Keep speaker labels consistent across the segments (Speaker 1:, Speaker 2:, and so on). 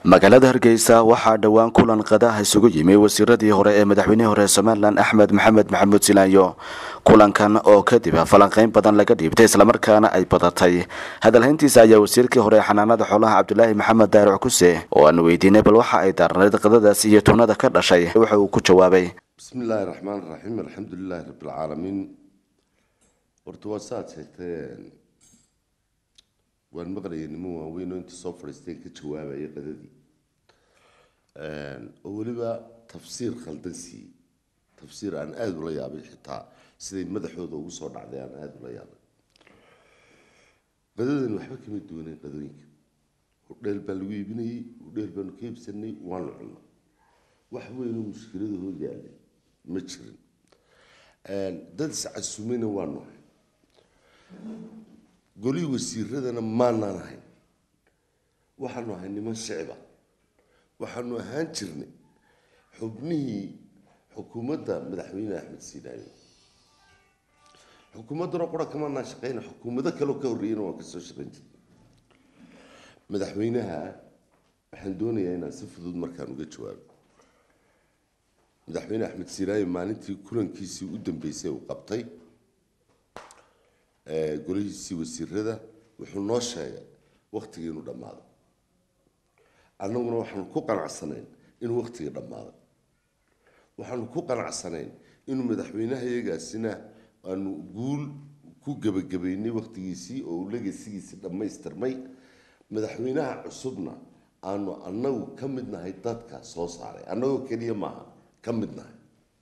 Speaker 1: magaalada Hargeysa waxaa dhawaan kulan qadaha isugu yimid wasiiradii hore ee madaxweynihii hore Soomaaliland Axmed Maxamed Maxamuud Silaayo. kulankan oo kadib falanqeyn badan laga dhiibtay isla markaana ay badatay hadalhayntiisa ayaa wasiirkii hore xanaanada xoolaha Cabdullaahi Maxamed Daaruc Kuse oo aan weydiinay bal waxa ay daarnayd qadadaas iyo tunada ka dhashay waxa uu ku jawaabay
Speaker 2: bismillaahir rahmaanir rahiim alxamdulillaahi rabbil caalamiin horta waa saacadeen waan maqlayay niman waaweyn oo inta soo fariistay ka jawaabay qadadii oo waliba tafsiir khaldan si tafsiir aan aad u la yaabay xitaa siday madaxooda ugu soo dhacday aan aad u la yaabay qadadan waxba kama duwanay qadooyinka dheel baa lagu iibinayay dheel baan ka iibsanay waan cunno wax weyn oo mushkiladooda yaalay ma jirin dad iscasumayna waa noohay goli wasiiradana maanaan ahayn waxaanu ahay niman shicba waxaanu ahaan jirnay xubnihii xukuumadda madaxweyne Axmed Silaayo xukuumadda qora kama naashaqeyn xukuumadda kale ka horreeyna waa ka soo shaqeyn jirnay madaxweynaha waxaan doonayaa inaan si fudud markaan uga jawaabo madaxweyne Axmed Silaayo maalintii kulankiisii u dambeysay uu qabtay golihiisii wasiirada wuxuu noo sheegay waqtigiinu dhamaaday annaguna waxaan ku qanacsanayn inuu waqtiga dhamaaday waxaan ku qanacsanayn inuu madaxweynaha iyagaasina aanu guul ku gabagabeynay waqtigiisii oo legasigiisii dhammaystirmay madaxweynaha cusubna aanu annagu ka mid nahay dadka soo saaray annagoo keliya maaha ka mid nahay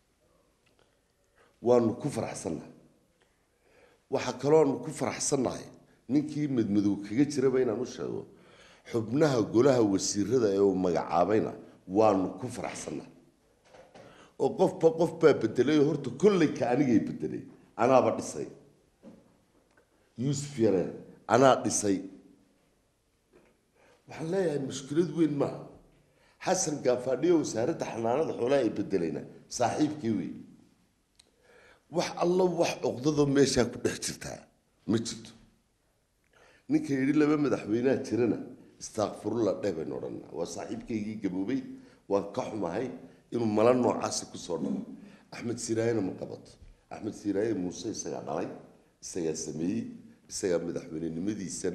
Speaker 2: waanu ku faraxsanahay waxa kaloo aan ku faraxsanahay ninkii madmadow kaga jiraba inaan u sheego xubnaha golaha wasiirada ee uu magacaabayna waanu ku faraxsanahay oo qof baa bedelay horta kullay ka anigay bedelay anaaba dhisay Yusuf Yareen anaa dhisay waxaan leeyahay mushkilad weyn ma xasan gaafadhiyo wasaaradda xanaanada xoolaha ay bedelayna saaxiibkii weey wax alla wax uqdado meesha ku dhex jirta ma jirto ninka yiri laba madaxweynaha jirana istaghfirullah dhaban oran waa saaxiibkeygii gaboobay waan ka xumahay inuu mala noocaas ku soo dhaco Axmed Silaayo ma qabato Axmed Silaayo Muuse isaga dhalay isaga sameeyay isaga madaxweynenimadiisan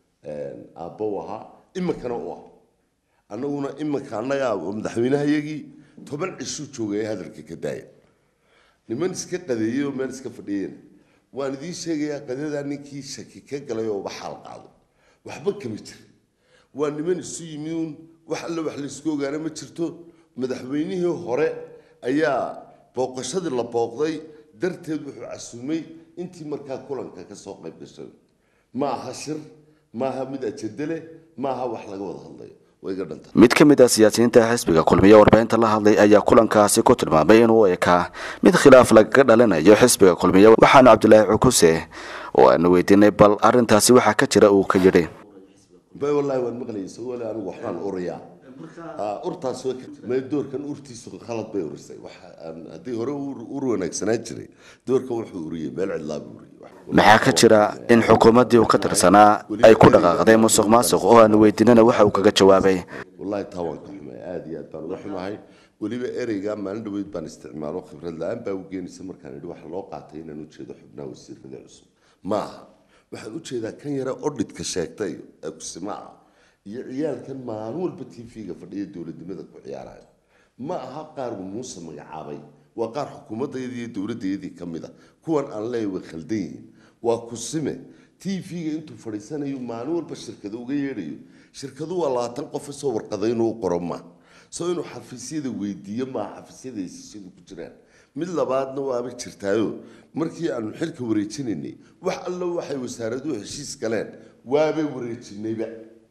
Speaker 2: aabawaha imkana oo annaguna imka annaga madaxweynahayagii 10 cisho joogay hadalka ka daayay niman iska qadeeyo meel iska fadhiyeen waan idin sheegayaa qadada ninkii shaki ka galay oo waxal qaado waxba kama jir waa niman isu yimiin wax alla wax la isku ogaana ma jirto madaxweynihii hore ayaa booqashadii la booqday darteed wuxuu casumay intii markaa kulanka ka soo qayb gashay ma aha shir ma aha mid ajadale ma aha wax laga wada hadlayo
Speaker 1: mid ka mid ah siyaasiyiinta xisbiga kulmiye warbaahinta la hadlay ayaa kulankaasi ku tilmaamay inuu ekaa mid khilaaf laga dhalanayo xisbiga kulmiye waxaana Cabdullaahi Kuse oo aan weydiinay bal arintaasi waxa ka jira uu ka yiri
Speaker 2: wallahi waan maqlayay wala anigu waxaan uriyaa urtaas ma doorkan urtiisu khalad bay urisay waxa hadii hore ur wanaagsanaa jiray doorka wuxuu uriyay meel cidlaab uriyay
Speaker 1: maxaa ka jira in xukuumadii uu ka tirsanaa ay ku dhaqaaqday musuqmaasuq oo aan weydiinana waxa uu kaga jawaabay
Speaker 2: wallahi tawan ka xumay aad iyo aad baan uga xumahay waliba ereyga maalin dhaweyd baan isticmaalo khibrad la'aan baa u geenaysa markaan idhi wax loo qaatay inaan u jeedo xubnaha wasiirada cusub ma waxaan u jeedaa kan yara auditka sheegtay kusimaa iyo ciyaalkan maalin walba TV-ga fadhiya dawladnimada ku ciyaaraya ma aha qaar Muuse magacaabay waa qaar xukuumadeedii iyo dawladeedii kamida kuwan aan leeyahay khaldan waa kusime TV-ga intuu fadhiisanayo maalin walba shirkadu uga yeedhayo shirkadu waa 20 qof soo warqadayn oo qoroma soo inuu xafiisyada weydiiyo ma xafiisyada sidoo ku jiraan mid labaadna waa jirtaayo markii aanu xilka wareejinay wax alla waxay wasaaraduhu heshiis galeen waaba wareejinayba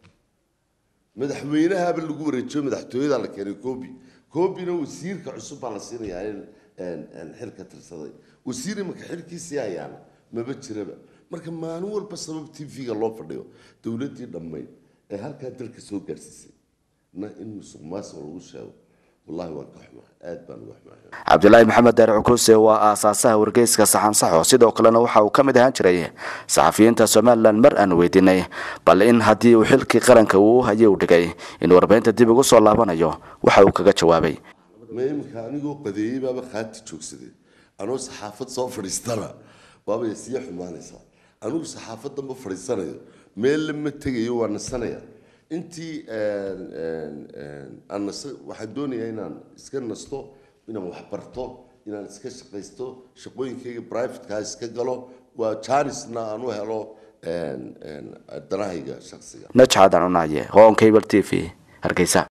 Speaker 2: madaxweynaha lagu wareejiyo madaxtooyada la keenay koobina wasiirka cusub baa la siinayaa in xilka tirsaday wasiir marka xilkiisa ayaan maba jiraba marka maalin walba sabab TV-ga loo fadhiyo dawladii dhammayd ee halka dalka soo gaarsiisay in musuqmaasuq lagu sheego والله وكحمة أدبا وحمة
Speaker 1: عبد الله محمد دار عكوسي وأساسها ورقيس كصحن صحو سيدو كلنا وحا وكمد هانجري صحفيين سومالان مرأن ويديني بل إن هدي وحلكي قرنك وهي ودقي إن وربين تدي بقصو الله بنايو وحا وكاقا جوابي
Speaker 2: ما يمكن قضية بابا خاتي تشوكسدي أنا صحافة صوفر استرى بابا يسيح مانيسا أنا صحافة دم فريسانيو ميل لما تجي وانا السنة أنتي أنا وحدوني هنا إسكان نستو إنا محبرتو إنا إسكان شقيستو شقوين كي برايفت كاي إسكان قالو وشانس نا أنو هلو الدراهيجا شخصية
Speaker 1: نجحة دانو ناية هون كيبل تي في هرقيسا